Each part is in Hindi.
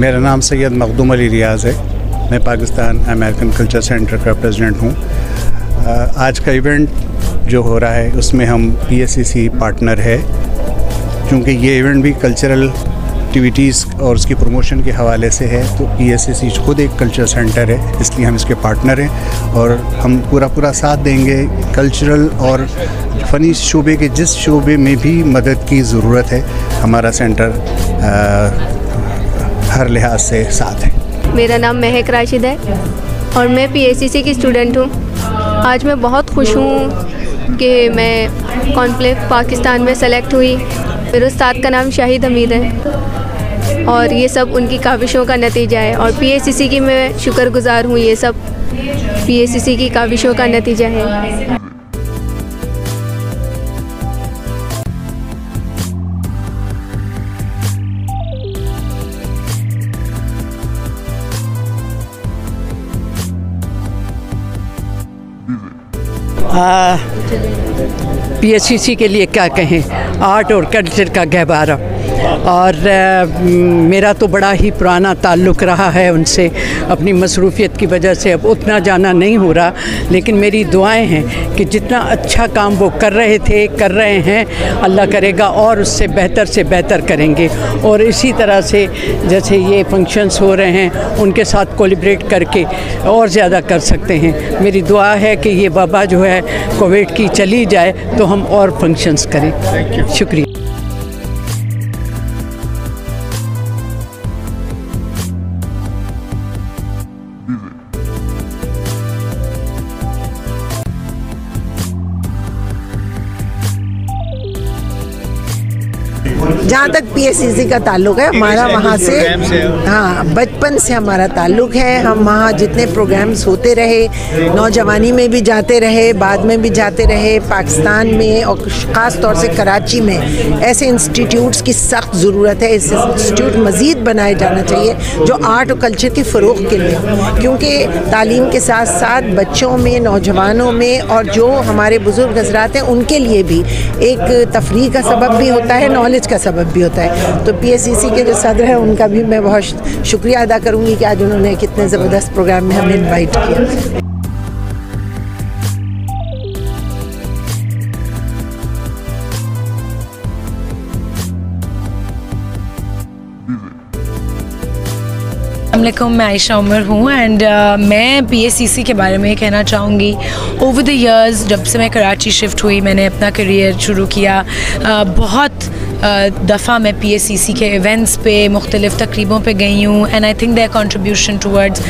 मेरा नाम सैयद मखदूम अली रियाज़ है। मैं पाकिस्तान अमेरिकन कल्चर सेंटर का प्रेसिडेंट हूँ। आज का इवेंट जो हो रहा है उसमें हम PSCC पार्टनर है, क्योंकि ये इवेंट भी कल्चरल एक्टिविटीज़ और उसकी प्रमोशन के हवाले से है। तो PSCC खुद एक कल्चर सेंटर है, इसलिए हम इसके पार्टनर हैं और हम पूरा साथ देंगे। कल्चरल और फ़नी शोबे के जिस शोबे में भी मदद की ज़रूरत है, हमारा सेंटर हर लिहाज से साथ है। मेरा नाम महक राशिद है और मैं PSCC की स्टूडेंट हूँ। आज मैं बहुत खुश हूँ कि मैं कॉन्क्लेव पाकिस्तान में सेलेक्ट हुई। मेरे उस्ताद का नाम शाहिद हमीद है और ये सब उनकी काविशों का नतीजा है और PSCC की मैं शुक्रगुज़ार हूँ। ये सब PSCC की काविशों का नतीजा है। PSCC के लिए क्या कहें, आर्ट और कल्चर का गहवारा। और मेरा तो बड़ा ही पुराना ताल्लुक़ रहा है उनसे। अपनी मसरूफ़ियत की वजह से अब उतना जाना नहीं हो रहा, लेकिन मेरी दुआएं हैं कि जितना अच्छा काम वो कर रहे थे, कर रहे हैं, अल्लाह करेगा और उससे बेहतर करेंगे। और इसी तरह से जैसे ये फंक्शंस हो रहे हैं, उनके साथ कोलैबोरेट करके और ज़्यादा कर सकते हैं। मेरी दुआ है कि ये वबा जो है कोविड की चली जाए तो हम और फंक्शंस करें। शुक्रिया। जहाँ तक PSCC का ताल्लुक़ है, हमारा वहाँ से बचपन से हमारा ताल्लुक़ है। हम वहाँ जितने प्रोग्राम्स होते रहे, नौजवानी में भी जाते रहे, बाद में भी जाते रहे। पाकिस्तान में और ख़ास तौर से कराची में ऐसे इंस्टीट्यूट्स की सख्त ज़रूरत है। ऐसे इंस्टीट्यूट मज़ीद बनाए जाना चाहिए जो आर्ट और कल्चर की फ़रोग़ के लिए, क्योंकि तालीम के साथ साथ बच्चों में, नौजवानों में और जो हमारे बुज़ुर्ग हज़रात हैं उनके लिए भी एक तफरीह का सबब भी होता है, नॉलेज का सबब भी होता है। तो PSCC के जो सदर हैं उनका भी मैं बहुत शुक्रिया अदा करूंगी कि आज उन्होंने कितने ज़बरदस्त प्रोग्राम में हमें इनवाइट किया। अस्सलामुअलैकुम, मैं आयशा उमर हूँ एंड मैं PSCC के बारे में कहना चाहूँगी। ओवर द इयर्स जब से मैं कराची शिफ्ट हुई, मैंने अपना करियर शुरू किया। बहुत दफ़ा मैं PSCC के इवेंट्स पे, मुख्तलिफ़ तकरीबों पे गई हूँ and I think their contribution towards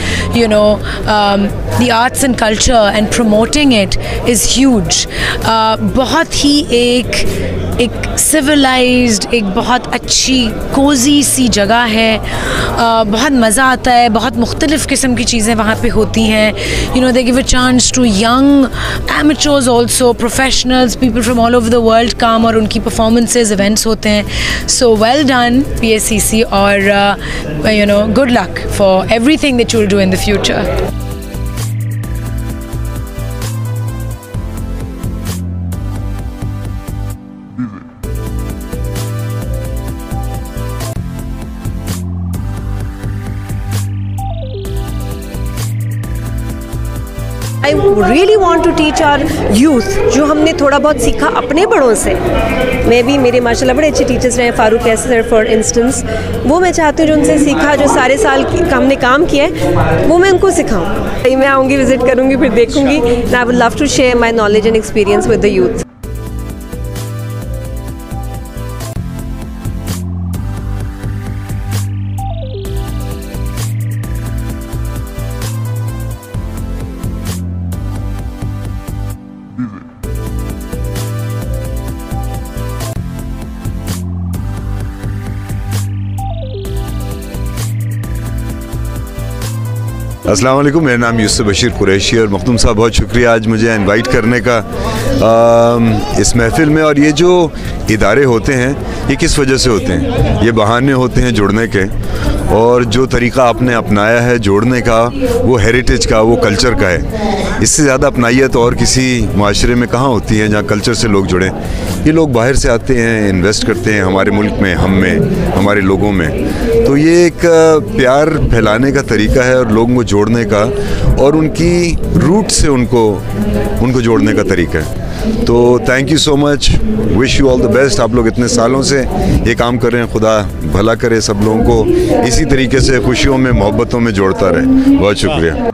the arts and culture and promoting it is huge. बहुत ही एक सिविलाइज्ड, एक बहुत अच्छी कोजी सी जगह है। बहुत मज़ा आता है, बहुत मुख्तलिफ़ किस्म की चीज़ें वहाँ पे होती हैं। They give a chance to young amateurs also, professionals, people from all over the world काम और उनकी परफॉर्मेंसेज, इवेंट्स होते हैं। सो वेल डन PSCC और good luck for everything that you will do in the future. I really want to teach our youth, जो हमने थोड़ा बहुत सीखा अपने बड़ों से। मैं भी, मेरे माशाल्लाह बड़े अच्छे टीचर्स रहे, फ़ारूक कैसे सर फॉर इंस्टेंस, वो मैं चाहती हूँ जो उनसे सीखा, जो सारे साल हमने काम किया है, वो मैं उनको सिखाऊँ। मैं आऊँगी, विज़िट करूँगी, फिर देखूँगी। I would love to share my knowledge and experience with the youth. अस्सलाम वालेकुम, मेरा नाम यूसुफ बशीर कुरैशी और मखदूम साहब बहुत शुक्रिया आज मुझे इनवाइट करने का इस महफ़िल में। और ये जो इदारे होते हैं ये किस वजह से होते हैं? ये बहाने होते हैं जुड़ने के, और जो तरीक़ा आपने अपनाया है जोड़ने का, वो हेरिटेज का, वो कल्चर का है। इससे ज़्यादा अपनाइयत और किसी माशरे में कहाँ होती है जहाँ कल्चर से लोग जुड़ें। ये लोग बाहर से आते हैं, इन्वेस्ट करते हैं हमारे मुल्क में, हम में, हमारे लोगों में। तो ये एक प्यार फैलाने का तरीका है और लोगों को जोड़ने का, और उनकी रूट से उनको जोड़ने का तरीका है। तो thank you so much, wish you all the best. आप लोग इतने सालों से ये काम कर रहे हैं, खुदा भला करे सब लोगों को, इसी तरीके से खुशियों में, मोहब्बतों में जोड़ता रहे। बहुत शुक्रिया।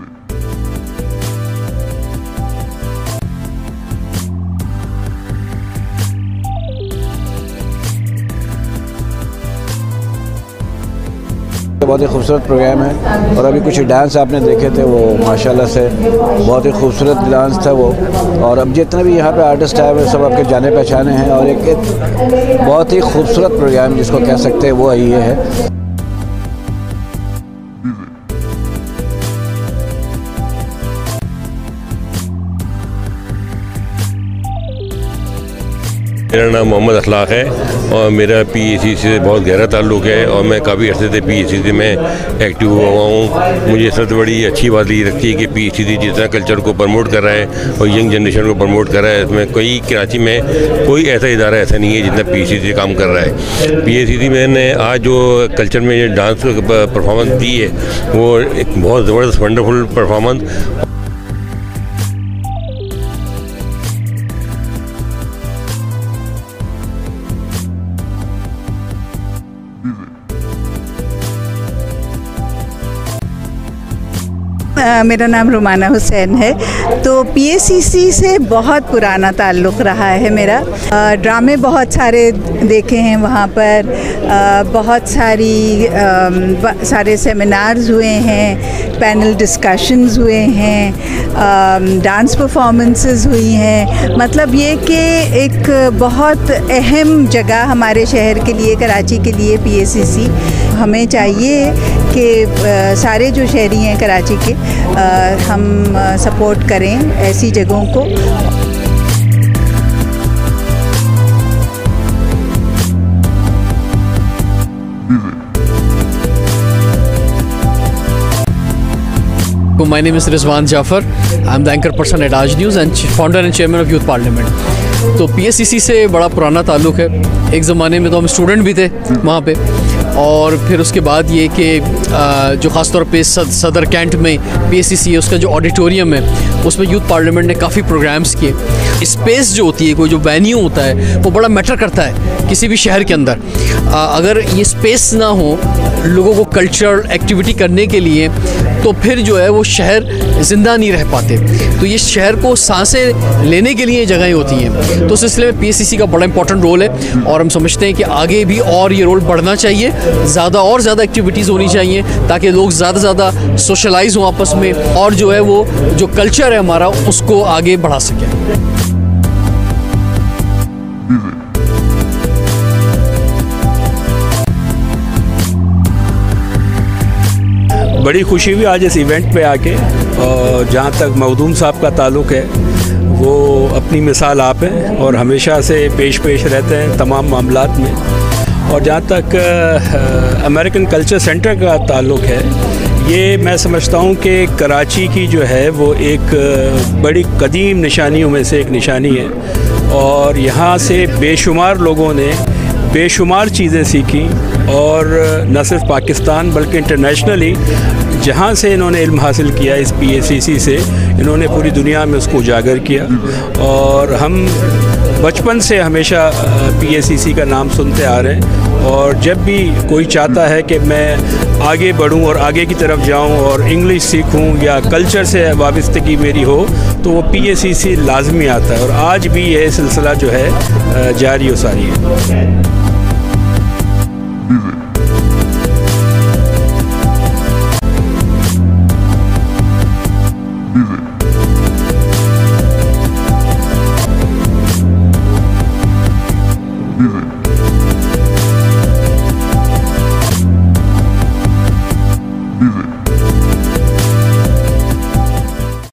बहुत ही खूबसूरत प्रोग्राम है, और अभी कुछ डांस आपने देखे थे, वो माशाल्लाह से बहुत ही खूबसूरत डांस था वो। और अब जितने भी यहाँ पे आर्टिस्ट आए हुए सब आपके जाने पहचाने हैं, और एक बहुत ही खूबसूरत प्रोग्राम जिसको कह सकते हैं वो ये है। मेरा नाम मोहम्मद अखलाक है और मेरा PACC से बहुत गहरा ताल्लुक़ है, और मैं काफ़ी अर्से से PACC में एक्टिव हुआ हूँ। मुझे सबसे बड़ी अच्छी बात ये लगती है कि PACC जितना कल्चर को प्रमोट कर रहा है और यंग जनरेशन को प्रमोट कर रहा है, इसमें कोई कराची में कोई ऐसा इदारा ऐसा नहीं है जितना PACC काम कर रहा है। PACC में ने आज जो कल्चर में डांस परफॉर्मेंस दी है वो एक बहुत ज़बरदस्त वंडरफुल परफॉर्मेंस। मेरा नाम रुमाना हुसैन है। तो PACC से बहुत पुराना ताल्लुक़ रहा है मेरा। ड्रामे बहुत सारे देखे हैं वहाँ पर, बहुत सारे सेमिनार्स हुए हैं, पैनल डिस्कशंस हुए हैं, डांस परफॉर्मेंसेस हुई हैं। मतलब ये कि एक बहुत अहम जगह हमारे शहर के लिए, कराची के लिए PACC। हमें चाहिए कि सारे जो शहरी हैं कराची के, हम सपोर्ट करें ऐसी जगहों को। My name is Rizwan Jafar. I'm the anchor person at Aaj News and founder and chairman of Youth Parliament. तो PACC से बड़ा पुराना ताल्लुक़ है। एक ज़माने में तो हम स्टूडेंट भी थे वहाँ पे, और फिर उसके बाद ये कि जो ख़ास तौर पे सदर कैंट में PACC है, उसका जो ऑडिटोरियम है उसमें यूथ पार्लियामेंट ने काफ़ी प्रोग्राम्स किए। स्पेस जो होती है, कोई जो वेन्यू होता है, वो बड़ा मैटर करता है किसी भी शहर के अंदर। अगर ये स्पेस ना हो लोगों को कल्चरल एक्टिविटी करने के लिए, तो फिर जो है वो शहर ज़िंदा नहीं रह पाते। तो ये शहर को सांसें लेने के लिए जगहें होती हैं। तो उस सिलसिले में PACC का बड़ा इंपॉर्टेंट रोल है, और हम समझते हैं कि आगे भी और ये रोल बढ़ना चाहिए, ज़्यादा और ज़्यादा एक्टिविटीज़ होनी चाहिए ताकि लोग ज़्यादा से ज़्यादा सोशलाइज हों आपस में, और जो है वो जो कल्चर है हमारा उसको आगे बढ़ा सकें। बड़ी खुशी हुई आज इस इवेंट पे आके, और जहाँ तक मखदूम साहब का ताल्लुक़ है वो अपनी मिसाल आप हैं और हमेशा से पेश रहते हैं तमाम मामलात में। और जहाँ तक अमेरिकन कल्चर सेंटर का ताल्लुक़ है, ये मैं समझता हूँ कि कराची की जो है वो एक बड़ी कदीम निशानियों में से एक निशानी है, और यहाँ से बेशुमार लोगों ने बेशुमार चीज़ें सीखी, और न सिर्फ पाकिस्तान बल्कि इंटरनेशनली जहाँ से इन्होंने इल्म हासिल किया इस PACC से, इन्होंने पूरी दुनिया में उसको उजागर किया। और हम बचपन से हमेशा PACC का नाम सुनते आ रहे हैं, और जब भी कोई चाहता है कि मैं आगे बढ़ूं और आगे की तरफ जाऊं और इंग्लिश सीखूं या कल्चर से वाबस्तगी मेरी हो, तो वो PACC लाजमी आता है। और आज भी यह सिलसिला जो है जारी और सारी है।